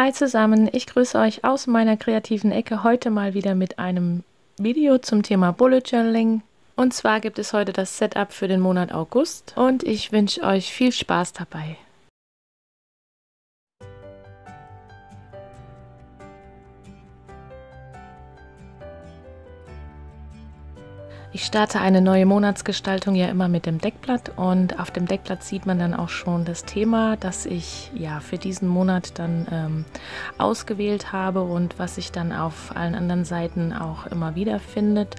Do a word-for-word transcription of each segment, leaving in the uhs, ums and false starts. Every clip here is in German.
Hi zusammen, ich grüße euch aus meiner kreativen Ecke heute mal wieder mit einem Video zum Thema Bullet Journaling. Und zwar gibt es heute das Setup für den Monat August und ich wünsche euch viel Spaß dabei. Ich starte eine neue Monatsgestaltung ja immer mit dem Deckblatt und auf dem Deckblatt sieht man dann auch schon das Thema, das ich ja für diesen Monat dann ähm, ausgewählt habe und was sich dann auf allen anderen Seiten auch immer wieder findet.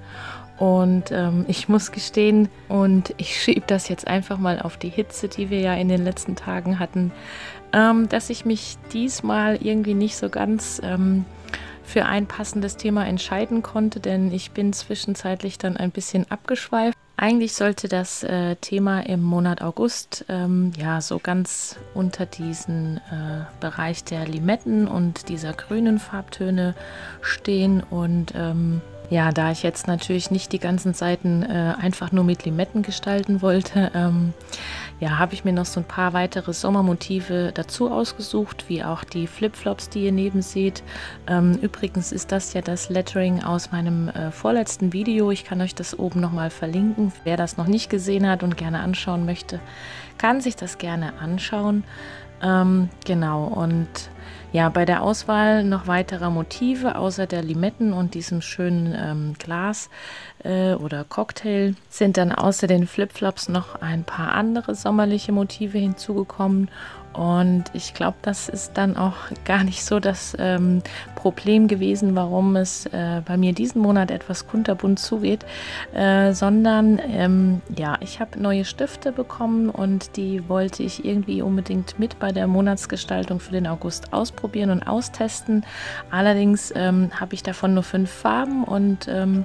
Und ähm, ich muss gestehen, und ich schiebe das jetzt einfach mal auf die Hitze, die wir ja in den letzten Tagen hatten, ähm, dass ich mich diesmal irgendwie nicht so ganz ähm, für ein passendes Thema entscheiden konnte, denn ich bin zwischenzeitlich dann ein bisschen abgeschweift. Eigentlich sollte das äh, Thema im Monat August ähm, ja so ganz unter diesen äh, Bereich der Limetten und dieser grünen Farbtöne stehen und ähm, ja, da ich jetzt natürlich nicht die ganzen Seiten äh, einfach nur mit Limetten gestalten wollte, ähm, ja, habe ich mir noch so ein paar weitere Sommermotive dazu ausgesucht, wie auch die Flipflops, die ihr neben seht. Ähm, übrigens ist das ja das Lettering aus meinem äh, vorletzten Video. Ich kann euch das oben nochmal verlinken. Wer das noch nicht gesehen hat und gerne anschauen möchte, kann sich das gerne anschauen. Ähm, genau, und ja, bei der Auswahl noch weiterer Motive, außer der Limetten und diesem schönen ähm, Glas äh, oder Cocktail, sind dann außer den Flipflops noch ein paar andere sommerliche Motive hinzugekommen. Und ich glaube, das ist dann auch gar nicht so das ähm, Problem gewesen, warum es äh, bei mir diesen Monat etwas kunterbunt zugeht, äh, sondern ähm, ja, ich habe neue Stifte bekommen und die wollte ich irgendwie unbedingt mit bei der Monatsgestaltung für den August ausprobieren und austesten. Allerdings ähm, habe ich davon nur fünf Farben und ähm,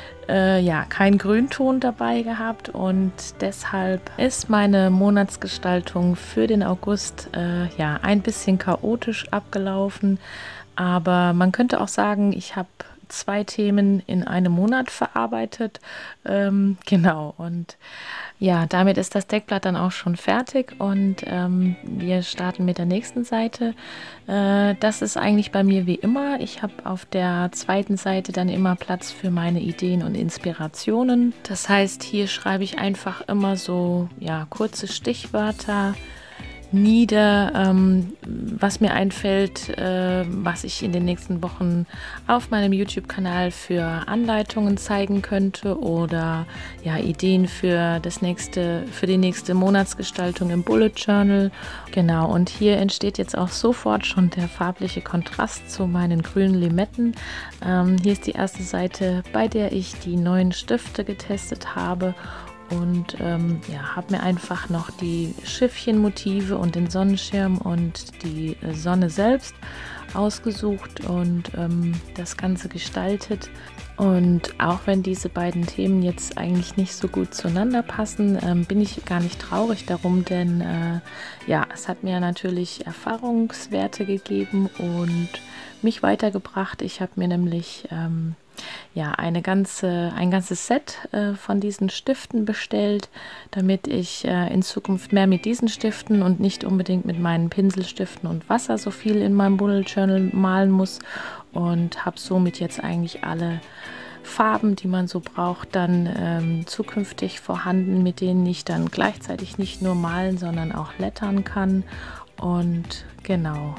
Äh, ja, kein Grünton dabei gehabt und deshalb ist meine Monatsgestaltung für den August äh, ja ein bisschen chaotisch abgelaufen, aber man könnte auch sagen, ich habe zwei Themen in einem Monat verarbeitet, ähm, genau, und ja, damit ist das Deckblatt dann auch schon fertig und ähm, wir starten mit der nächsten Seite. Äh, das ist eigentlich bei mir wie immer. Ich habe auf der zweiten Seite dann immer Platz für meine Ideen und Inspirationen. Das heißt, hier schreibe ich einfach immer so ja, kurze Stichwörter nieder, ähm, was mir einfällt, äh, was ich in den nächsten Wochen auf meinem YouTube-Kanal für Anleitungen zeigen könnte oder ja, Ideen für das nächste, für die nächste Monatsgestaltung im Bullet Journal. Genau, und hier entsteht jetzt auch sofort schon der farbliche Kontrast zu meinen grünen Limetten. Ähm, hier ist die erste Seite, bei der ich die neuen Stifte getestet habe. Und ähm, ja, habe mir einfach noch die Schiffchenmotive und den Sonnenschirm und die äh, Sonne selbst ausgesucht und ähm, das Ganze gestaltet. Und auch wenn diese beiden Themen jetzt eigentlich nicht so gut zueinander passen, ähm, bin ich gar nicht traurig darum, denn äh, ja, es hat mir natürlich Erfahrungswerte gegeben und mich weitergebracht. Ich habe mir nämlich ähm, ja, eine ganze, ein ganzes Set äh, von diesen Stiften bestellt, damit ich äh, in Zukunft mehr mit diesen Stiften und nicht unbedingt mit meinen Pinselstiften und Wasser so viel in meinem Bullet Journal malen muss und habe somit jetzt eigentlich alle Farben, die man so braucht, dann ähm, zukünftig vorhanden, mit denen ich dann gleichzeitig nicht nur malen, sondern auch lettern kann. Und genau.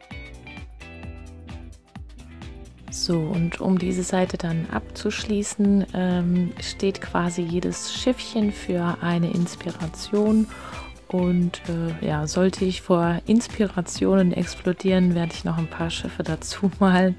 So, und um diese Seite dann abzuschließen, ähm, steht quasi jedes Schiffchen für eine Inspiration. Und äh, ja, sollte ich vor Inspirationen explodieren, werde ich noch ein paar Schiffe dazu malen.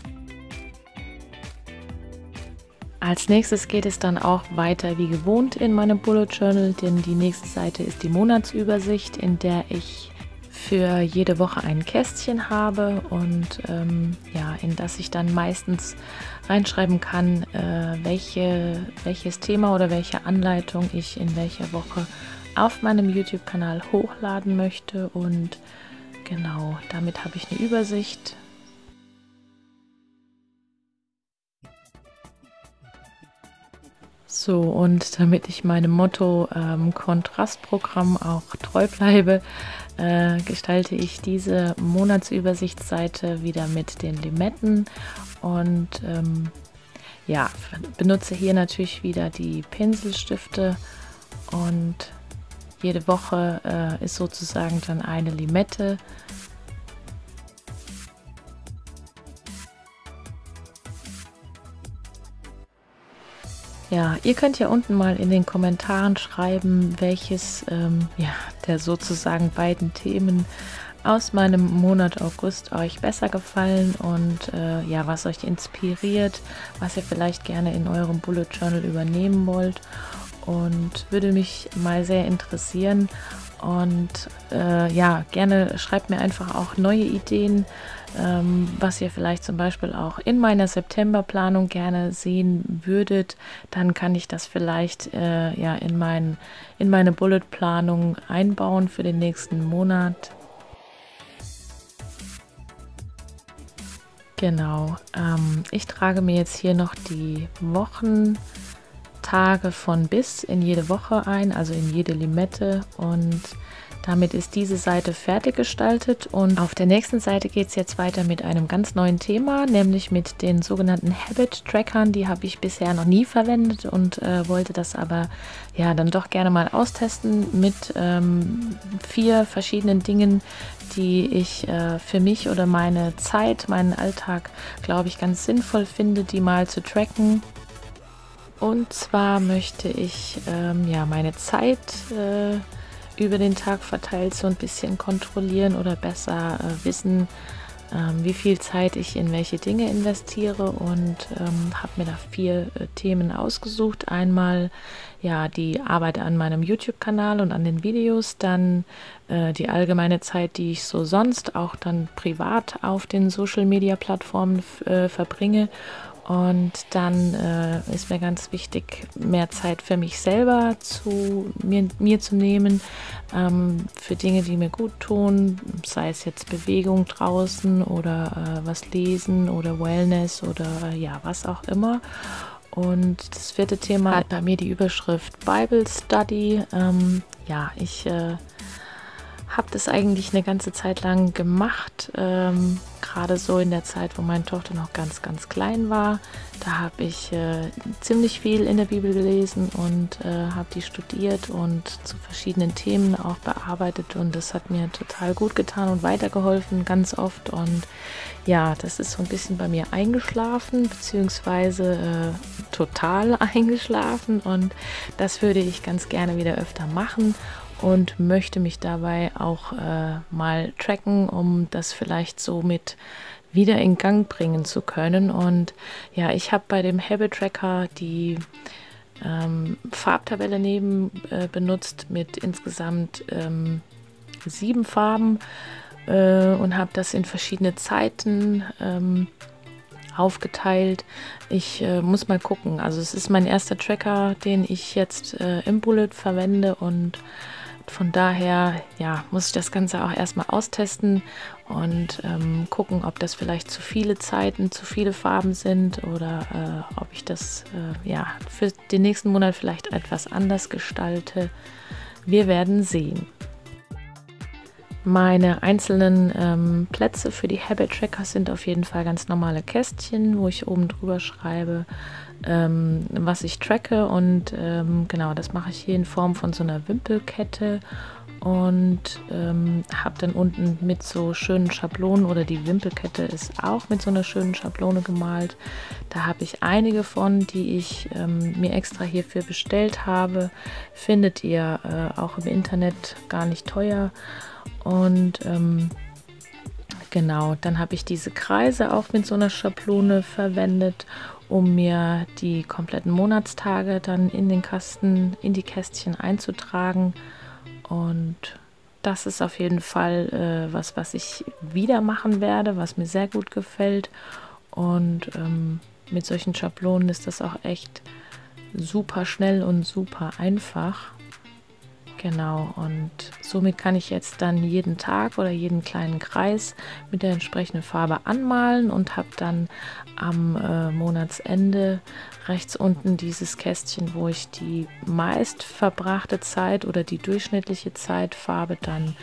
Als nächstes geht es dann auch weiter wie gewohnt in meinem Bullet Journal, denn die nächste Seite ist die Monatsübersicht, in der ich für jede Woche ein Kästchen habe und ähm, ja, in das ich dann meistens reinschreiben kann, äh, welche, welches Thema oder welche Anleitung ich in welcher Woche auf meinem YouTube-Kanal hochladen möchte. Und genau, damit habe ich eine Übersicht. So, und damit ich meinem Motto ähm, Kontrastprogramm auch treu bleibe, äh, gestalte ich diese Monatsübersichtsseite wieder mit den Limetten und ähm, ja, benutze hier natürlich wieder die Pinselstifte und jede Woche äh, ist sozusagen dann eine Limette. Ja, ihr könnt ja unten mal in den Kommentaren schreiben, welches ähm, ja, der sozusagen beiden Themen aus meinem Monat August euch besser gefallen und äh, ja, was euch inspiriert, was ihr vielleicht gerne in eurem Bullet Journal übernehmen wollt, und würde mich mal sehr interessieren. Und äh, ja, gerne schreibt mir einfach auch neue Ideen, ähm, was ihr vielleicht zum Beispiel auch in meiner Septemberplanung gerne sehen würdet. Dann kann ich das vielleicht äh, ja in, mein, in meine Bullet-Planung einbauen für den nächsten Monat. Genau, ähm, ich trage mir jetzt hier noch die Wochen Tage von bis in jede Woche ein, also in jede Limette, und damit ist diese Seite fertig gestaltet. Und auf der nächsten Seite geht es jetzt weiter mit einem ganz neuen Thema, nämlich mit den sogenannten Habit Trackern. Die habe ich bisher noch nie verwendet und äh, wollte das aber ja dann doch gerne mal austesten mit ähm, vier verschiedenen Dingen, die ich äh, für mich oder meine Zeit, meinen Alltag, glaube ich, ganz sinnvoll finde, die mal zu tracken. Und zwar möchte ich ähm, ja, meine Zeit äh, über den Tag verteilt so ein bisschen kontrollieren oder besser äh, wissen, ähm, wie viel Zeit ich in welche Dinge investiere, und ähm, habe mir da vier äh, Themen ausgesucht. Einmal ja die Arbeit an meinem YouTube-Kanal und an den Videos, dann äh, die allgemeine Zeit, die ich so sonst auch dann privat auf den Social-Media-Plattformen äh, verbringe. Und dann äh, ist mir ganz wichtig, mehr Zeit für mich selber zu mir, mir zu nehmen, ähm, für Dinge, die mir gut tun, sei es jetzt Bewegung draußen oder äh, was lesen oder Wellness oder äh, ja, was auch immer. Und das vierte Thema hat bei mir die Überschrift Bible Study. Ähm, ja, ich äh, habe das eigentlich eine ganze Zeit lang gemacht, ähm, gerade so in der Zeit, wo meine Tochter noch ganz, ganz klein war. Da habe ich äh, ziemlich viel in der Bibel gelesen und äh, habe die studiert und zu verschiedenen Themen auch bearbeitet, und das hat mir total gut getan und weitergeholfen, ganz oft. Und ja, das ist so ein bisschen bei mir eingeschlafen, beziehungsweise äh, total eingeschlafen, und das würde ich ganz gerne wieder öfter machen. Und möchte mich dabei auch äh, mal tracken, um das vielleicht so mit wieder in Gang bringen zu können. Und ja, ich habe bei dem Habit Tracker die ähm, Farbtabelle neben äh, benutzt mit insgesamt ähm, sieben Farben äh, und habe das in verschiedene Zeiten ähm, aufgeteilt. Ich äh, muss mal gucken. Also es ist mein erster Tracker, den ich jetzt äh, im Bullet verwende, und von daher ja, muss ich das Ganze auch erstmal austesten und ähm, gucken, ob das vielleicht zu viele Zeiten, zu viele Farben sind, oder äh, ob ich das äh, ja, für den nächsten Monat vielleicht etwas anders gestalte. Wir werden sehen. Meine einzelnen ähm, Plätze für die Habit Tracker sind auf jeden Fall ganz normale Kästchen, wo ich oben drüber schreibe, ähm, was ich tracke, und ähm, genau, das mache ich hier in Form von so einer Wimpelkette, und ähm, habe dann unten mit so schönen Schablonen, oder die Wimpelkette ist auch mit so einer schönen Schablone gemalt. Da habe ich einige von, die ich ähm, mir extra hierfür bestellt habe. Findet ihr äh, auch im Internet, gar nicht teuer. Und ähm, genau, dann habe ich diese Kreise auch mit so einer Schablone verwendet, um mir die kompletten Monatstage dann in den Kasten, in die Kästchen einzutragen. Und das ist auf jeden Fall äh, was, was ich wieder machen werde, was mir sehr gut gefällt. Und ähm, mit solchen Schablonen ist das auch echt super schnell und super einfach. Genau, und somit kann ich jetzt dann jeden Tag oder jeden kleinen Kreis mit der entsprechenden Farbe anmalen und habe dann am äh, Monatsende rechts unten dieses Kästchen, wo ich die meist verbrachte Zeit oder die durchschnittliche Zeitfarbe dann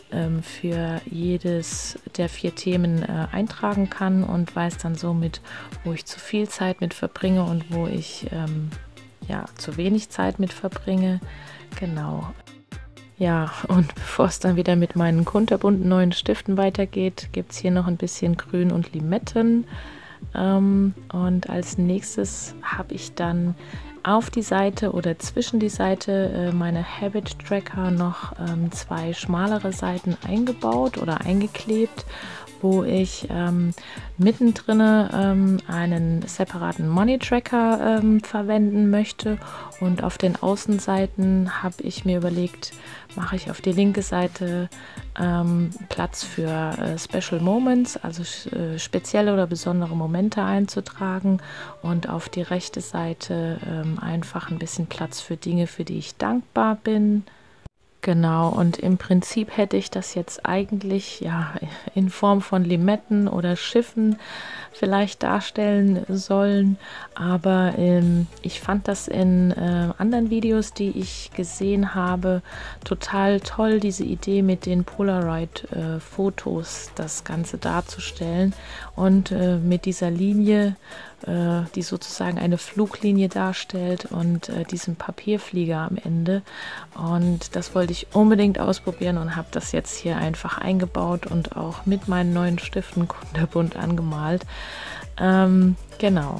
ähm, für jedes der vier Themen äh, eintragen kann und weiß dann somit, wo ich zu viel Zeit mit verbringe und wo ich ähm, ja, zu wenig Zeit mit verbringe. Genau. Ja, und bevor es dann wieder mit meinen kunterbunten neuen Stiften weitergeht, gibt es hier noch ein bisschen Grün und Limetten. Ähm, und als nächstes habe ich dann auf die Seite oder zwischen die Seite äh, meiner Habit Tracker noch ähm, zwei schmalere Seiten eingebaut oder eingeklebt, wo ich ähm, mittendrin ähm, einen separaten Money Tracker ähm, verwenden möchte, und auf den Außenseiten habe ich mir überlegt, mache ich auf die linke Seite ähm, Platz für äh, Special Moments, also äh, spezielle oder besondere Momente einzutragen, und auf die rechte Seite ähm, einfach ein bisschen Platz für Dinge, für die ich dankbar bin. Genau, und im Prinzip hätte ich das jetzt eigentlich ja in Form von Limetten oder Schiffen vielleicht darstellen sollen, aber ähm, ich fand das in äh, anderen Videos, die ich gesehen habe, total toll, diese Idee mit den Polaroid-Fotos, äh, das Ganze darzustellen, und äh, mit dieser Linie, äh, die sozusagen eine Fluglinie darstellt, und äh, diesem Papierflieger am Ende. Und das wollte ich unbedingt ausprobieren und habe das jetzt hier einfach eingebaut und auch mit meinen neuen Stiften kunterbunt angemalt. Ähm, genau.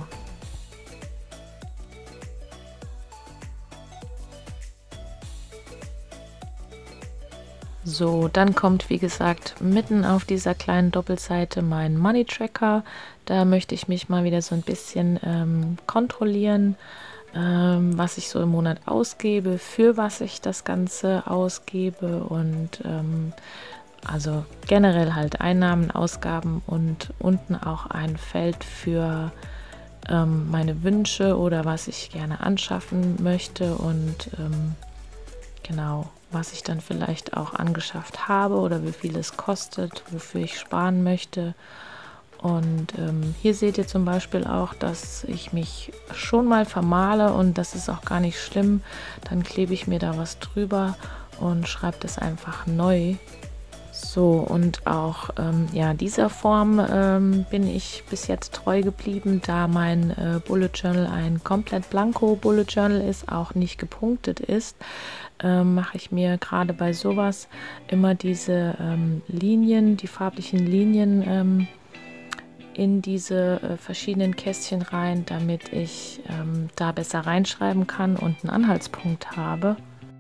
So, dann kommt, wie gesagt, mitten auf dieser kleinen Doppelseite mein Money Tracker. Da möchte ich mich mal wieder so ein bisschen ähm, kontrollieren, ähm, was ich so im Monat ausgebe, für was ich das Ganze ausgebe, und ähm, also generell halt Einnahmen, Ausgaben, und unten auch ein Feld für ähm, meine Wünsche oder was ich gerne anschaffen möchte, und ähm, genau, was ich dann vielleicht auch angeschafft habe oder wie viel es kostet, wofür ich sparen möchte. Und ähm, hier seht ihr zum Beispiel auch, dass ich mich schon mal vermale, und das ist auch gar nicht schlimm. Dann klebe ich mir da was drüber und schreibe das einfach neu. So, und auch ähm, ja, dieser Form ähm, bin ich bis jetzt treu geblieben, da mein äh, Bullet Journal ein komplett blanko Bullet Journal ist, auch nicht gepunktet ist. Ähm, mache ich mir gerade bei sowas immer diese ähm, Linien, die farblichen Linien ähm, in diese äh, verschiedenen Kästchen rein, damit ich ähm, da besser reinschreiben kann und einen Anhaltspunkt habe.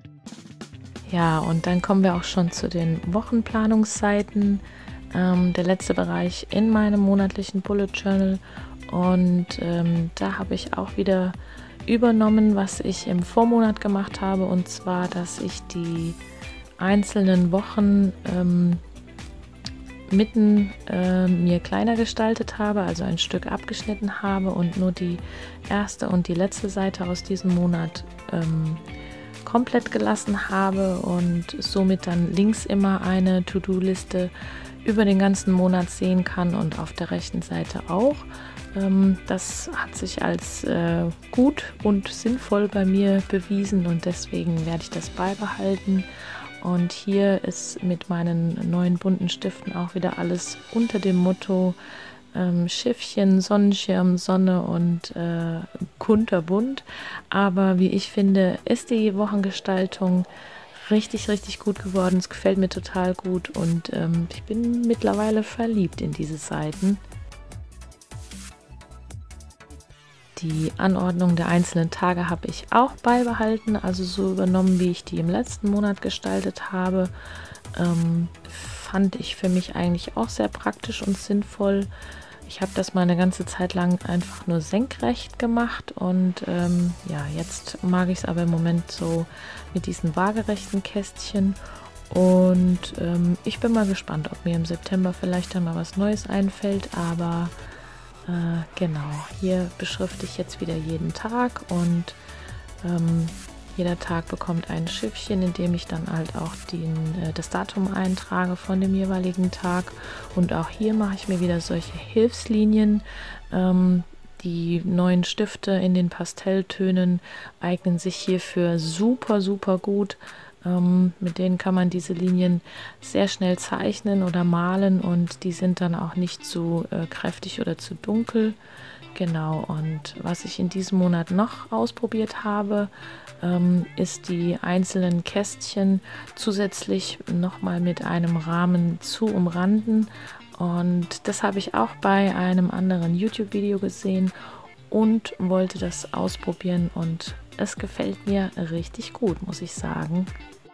Ja, und dann kommen wir auch schon zu den Wochenplanungsseiten, ähm, der letzte Bereich in meinem monatlichen Bullet Journal, und ähm, da habe ich auch wieder übernommen, was ich im Vormonat gemacht habe, und zwar, dass ich die einzelnen Wochen ähm, mitten äh, mir kleiner gestaltet habe, also ein Stück abgeschnitten habe und nur die erste und die letzte Seite aus diesem Monat ähm, komplett gelassen habe und somit dann links immer eine To-Do-Liste über den ganzen Monat sehen kann und auf der rechten Seite auch. Ähm, das hat sich als äh, gut und sinnvoll bei mir bewiesen, und deswegen werde ich das beibehalten. Und hier ist mit meinen neuen bunten Stiften auch wieder alles unter dem Motto ähm, Schiffchen, Sonnenschirm, Sonne und äh, kunterbunt. Aber wie ich finde, ist die Wochengestaltung richtig, richtig gut geworden. Es gefällt mir total gut, und ähm, ich bin mittlerweile verliebt in diese Seiten. Die Anordnung der einzelnen Tage habe ich auch beibehalten, also so übernommen, wie ich die im letzten Monat gestaltet habe. Ähm, fand ich für mich eigentlich auch sehr praktisch und sinnvoll. Ich habe das mal eine ganze Zeit lang einfach nur senkrecht gemacht, und ähm, ja, jetzt mag ich es aber im Moment so mit diesen waagerechten Kästchen. Und ähm, ich bin mal gespannt, ob mir im September vielleicht dann mal was Neues einfällt, aber Äh, genau, hier beschrifte ich jetzt wieder jeden Tag, und ähm, jeder Tag bekommt ein Schiffchen, in dem ich dann halt auch den, äh, das Datum eintrage von dem jeweiligen Tag. Und auch hier mache ich mir wieder solche Hilfslinien. Ähm, die neuen Stifte in den Pastelltönen eignen sich hierfür super, super gut. Ähm, mit denen kann man diese Linien sehr schnell zeichnen oder malen und die sind dann auch nicht zu äh, kräftig oder zu dunkel. Genau, und was ich in diesem Monat noch ausprobiert habe, ähm, ist die einzelnen Kästchen zusätzlich nochmal mit einem Rahmen zu umranden. Und das habe ich auch bei einem anderen YouTube-Video gesehen und wollte das ausprobieren und es gefällt mir richtig gut, muss ich sagen.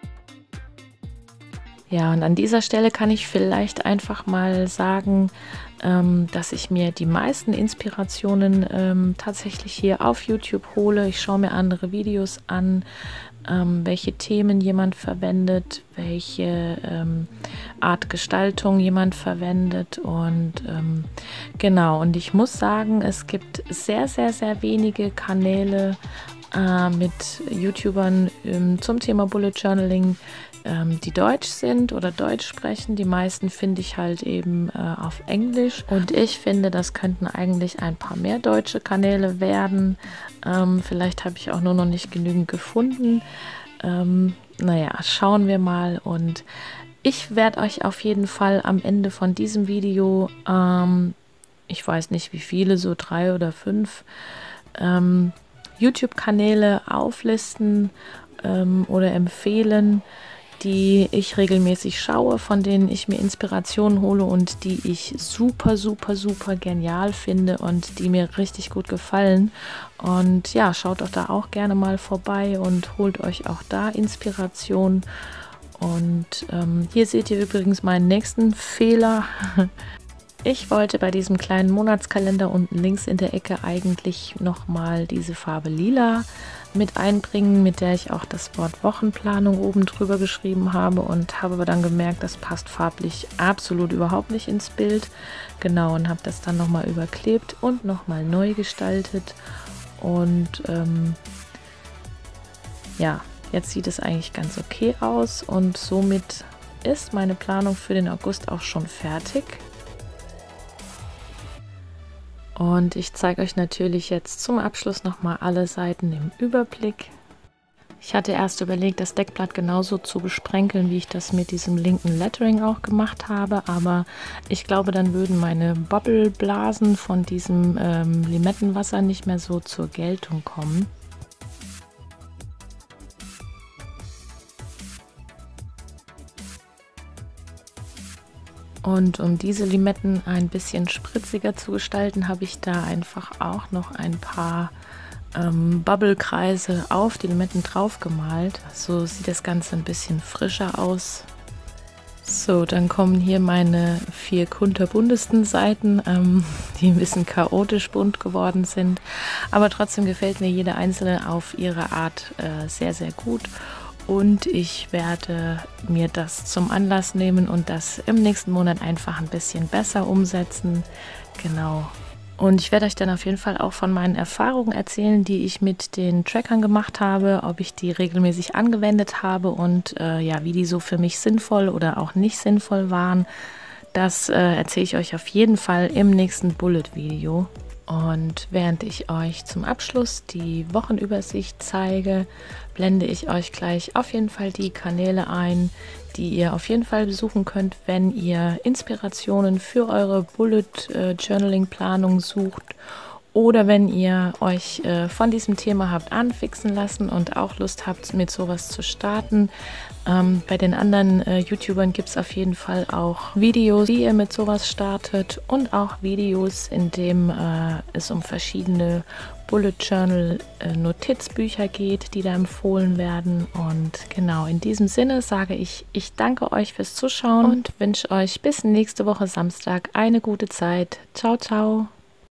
Ja, und an dieser Stelle kann ich vielleicht einfach mal sagen, ähm, dass ich mir die meisten Inspirationen ähm, tatsächlich hier auf YouTube hole. Ich schaue mir andere Videos an, ähm, welche Themen jemand verwendet, welche ähm, Art Gestaltung jemand verwendet und ähm, genau. Und ich muss sagen, es gibt sehr, sehr, sehr wenige Kanäle äh, mit YouTubern ähm, zum Thema Bullet Journaling, die deutsch sind oder deutsch sprechen. Die meisten finde ich halt eben äh, auf Englisch. Und ich finde, das könnten eigentlich ein paar mehr deutsche Kanäle werden. Ähm, vielleicht habe ich auch nur noch nicht genügend gefunden. Ähm, naja, schauen wir mal. Und ich werde euch auf jeden Fall am Ende von diesem Video, ähm, ich weiß nicht wie viele, so drei oder fünf ähm, YouTube-Kanäle auflisten ähm, oder empfehlen, die ich regelmäßig schaue, von denen ich mir Inspirationen hole und die ich super, super, super genial finde und die mir richtig gut gefallen. Und ja, schaut doch da auch gerne mal vorbei und holt euch auch da Inspiration. Und ähm, hier seht ihr übrigens meinen nächsten Fehler. Ich wollte bei diesem kleinen Monatskalender unten links in der Ecke eigentlich nochmal diese Farbe Lila mit einbringen, mit der ich auch das Wort Wochenplanung oben drüber geschrieben habe und habe aber dann gemerkt, das passt farblich absolut überhaupt nicht ins Bild. Genau, und habe das dann nochmal überklebt und nochmal neu gestaltet und ähm, ja, jetzt sieht es eigentlich ganz okay aus und somit ist meine Planung für den August auch schon fertig. Und ich zeige euch natürlich jetzt zum Abschluss nochmal alle Seiten im Überblick. Ich hatte erst überlegt, das Deckblatt genauso zu besprenkeln, wie ich das mit diesem linken Lettering auch gemacht habe, aber ich glaube, dann würden meine Bubbleblasen von diesem ähm, Limettenwasser nicht mehr so zur Geltung kommen. Und um diese Limetten ein bisschen spritziger zu gestalten, habe ich da einfach auch noch ein paar ähm, Bubble-Kreise auf die Limetten drauf gemalt. So sieht das Ganze ein bisschen frischer aus. So, dann kommen hier meine vier kunterbuntesten Seiten, ähm, die ein bisschen chaotisch bunt geworden sind. Aber trotzdem gefällt mir jede einzelne auf ihre Art äh, sehr, sehr gut. Und ich werde mir das zum Anlass nehmen und das im nächsten Monat einfach ein bisschen besser umsetzen. Genau. Und ich werde euch dann auf jeden Fall auch von meinen Erfahrungen erzählen, die ich mit den Trackern gemacht habe, ob ich die regelmäßig angewendet habe und äh, ja, wie die so für mich sinnvoll oder auch nicht sinnvoll waren. Das äh, erzähle ich euch auf jeden Fall im nächsten Bullet-Video. Und während ich euch zum Abschluss die Wochenübersicht zeige, blende ich euch gleich auf jeden Fall die Kanäle ein, die ihr auf jeden Fall besuchen könnt, wenn ihr Inspirationen für eure Bullet äh, Journaling Planung sucht oder wenn ihr euch äh, von diesem Thema habt anfixen lassen und auch Lust habt, mit sowas zu starten. Ähm, bei den anderen äh, YouTubern gibt es auf jeden Fall auch Videos, wie ihr mit sowas startet und auch Videos, in dem äh, es um verschiedene Bullet Journal äh, Notizbücher geht, die da empfohlen werden. Und genau in diesem Sinne sage ich, ich danke euch fürs Zuschauen und wünsche euch bis nächste Woche Samstag eine gute Zeit. Ciao, ciao!